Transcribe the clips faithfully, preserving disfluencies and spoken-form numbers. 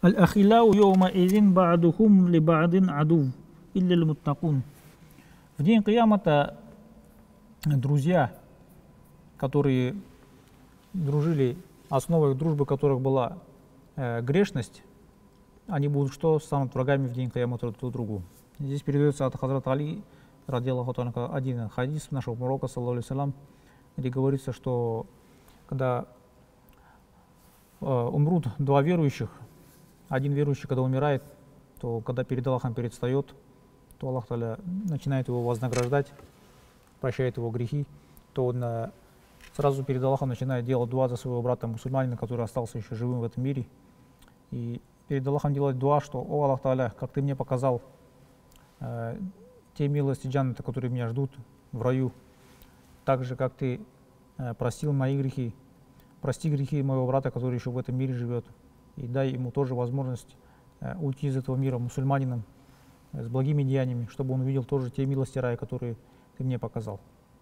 Аль-ахилау йоума изин ба'духум ли ба'дин адув илля ль-муттакун. В день Киямата друзья, которые дружили, основой их дружбы которых была э, грешность, они будут что? Станут врагами в день Киямата друг другу. Здесь передается от Хазрата Али, радиаллаху та'аля, один хадис нашего пророка, саллаллаху алейхи ва саллям, где говорится, что когда э, умрут два верующих, один верующий, когда умирает, то когда перед Аллахом предстает, то Аллах та'аля начинает его вознаграждать, прощает его грехи, то он э, сразу перед Аллахом начинает делать дуа за своего брата мусульманина, который остался еще живым в этом мире. И перед Аллахом делать дуа, что: «О Аллах та'аля, как ты мне показал э, те милости джанната, которые меня ждут в раю, так же, как ты э, простил мои грехи, прости грехи моего брата, который еще в этом мире живет, и дай ему тоже возможность э, уйти из этого мира мусульманином э, с благими деяниями, чтобы он увидел тоже те милости рая, которые ты мне показал».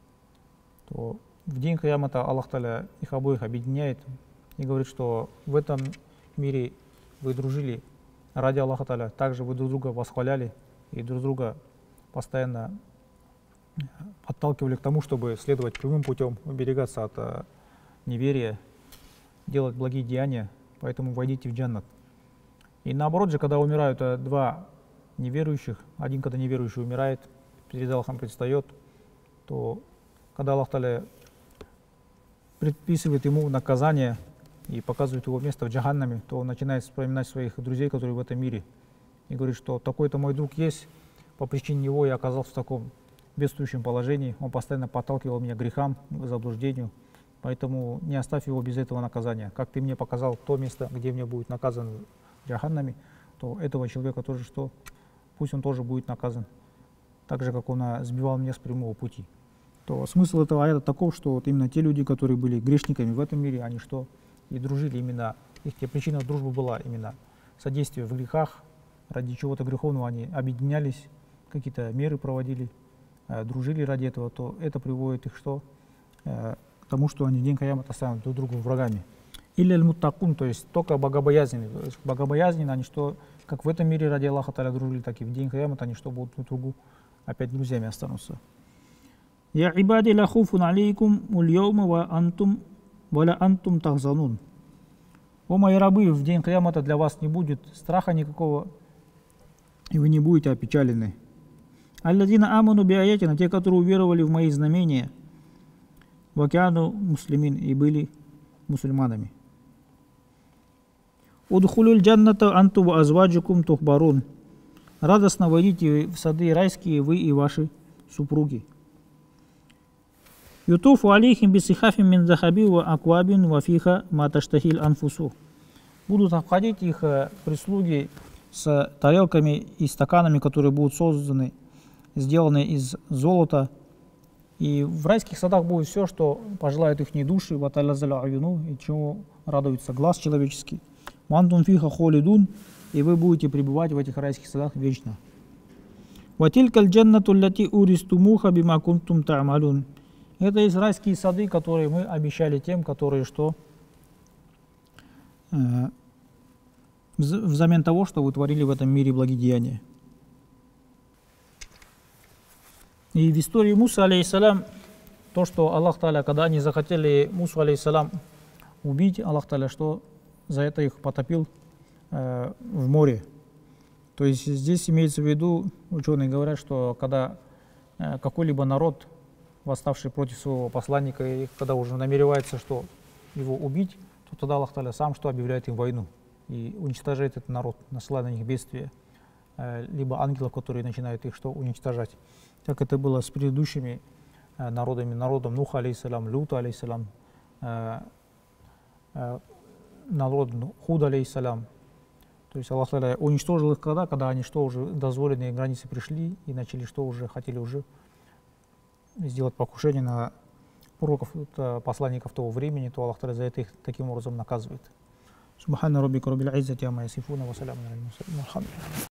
То в день Киямата Аллах та'аля их обоих объединяет и говорит, что в этом мире вы дружили ради Аллаха та'аля, также вы друг друга восхваляли и друг друга постоянно подталкивали к тому, чтобы следовать прямым путем, уберегаться от uh, неверия, делать благие деяния, поэтому войдите в джаннат. И наоборот же, когда умирают uh, два неверующих, один, когда неверующий умирает, перед Аллахом предстает, то когда Аллах та'аля предписывает ему наказание и показывает его место в джаханнаме, то он начинает вспоминать своих друзей, которые в этом мире, и говорит, что такой-то мой друг есть, по причине него я оказался в таком бедствующем положении, он постоянно подталкивал меня к грехам, к заблуждению, поэтому не оставь его без этого наказания. Как ты мне показал то место, где мне будет наказан в джаханнаме, то этого человека тоже что? Пусть он тоже будет наказан, так же, как он сбивал меня с прямого пути. То смысл этого аята таков, что вот именно те люди, которые были грешниками в этом мире, они что? И дружили именно, их причина дружбы была именно содействие в грехах, ради чего-то греховного они объединялись, какие-то меры проводили, э, дружили ради этого, то это приводит их что? Э, к тому, что они в день Киямата станут друг другу врагами. Или аль-муттакун, то есть только богобоязненные. Богобоязненные, они что, как в этом мире ради Аллаха та'аля дружили, так и в день Киямата они что, будут друг другу опять друзьями останутся. Я ибади ла хуфун алейкум уль-йаума ва антум ва ла антум тахзанун. О мои рабы, в день Киямата для вас не будет страха никакого, и вы не будете опечалены. Алладина аману би аятина, те, которые уверовали в мои знамения, ва кяну муслимин, и были мусульманами. Удхулюль джанната анту ва азваджукум тухбарун. Радостно войдите в сады райские, вы и ваши супруги. Ютуфу алейхим бисихафим мин захаби ва аквабин ва фиха ма таштахиль анфусу. Будут обходить их прислуги с тарелками и стаканами, которые будут созданы, сделаны из золота. И в райских садах будет все, что пожелают их души, и чему радуется глаз человеческий. Мантум фиха холидун, и вы будете пребывать в этих райских садах вечно. Ватилькаль джаннату лати уристумуха бима кунтум та'малун. Это есть райские сады, которые мы обещали тем, которые что? Э, взамен того, что вы творили в этом мире благодеяния. И в истории Муса, алейхиссалям, то, что Аллах та'аля, когда они захотели Мусу, алейхиссалям, убить, Аллах та'аля, что за это их потопил э, в море. То есть здесь имеется в виду, ученые говорят, что когда э, какой-либо народ, восставший против своего посланника, и когда уже намеревается, что его убить, то тогда Аллах та'аля сам что объявляет им войну и уничтожает этот народ, насылая на них бедствия, э, либо ангелов, которые начинают их что уничтожать. Как это было с предыдущими э, народами, народом Нуха, алейхиссалям, Люта, алейхиссалям, э, э, народ Худа, алейхиссалям. То есть Аллах та'аля уничтожил их когда, когда они что уже дозволенные границы пришли и начали что уже хотели уже сделать покушение на пророков, посланников того времени, то Аллах та'аля за это их таким образом наказывает. Субхана раббика раббил иззати амма ясифуна ва салямун алал мурсалин.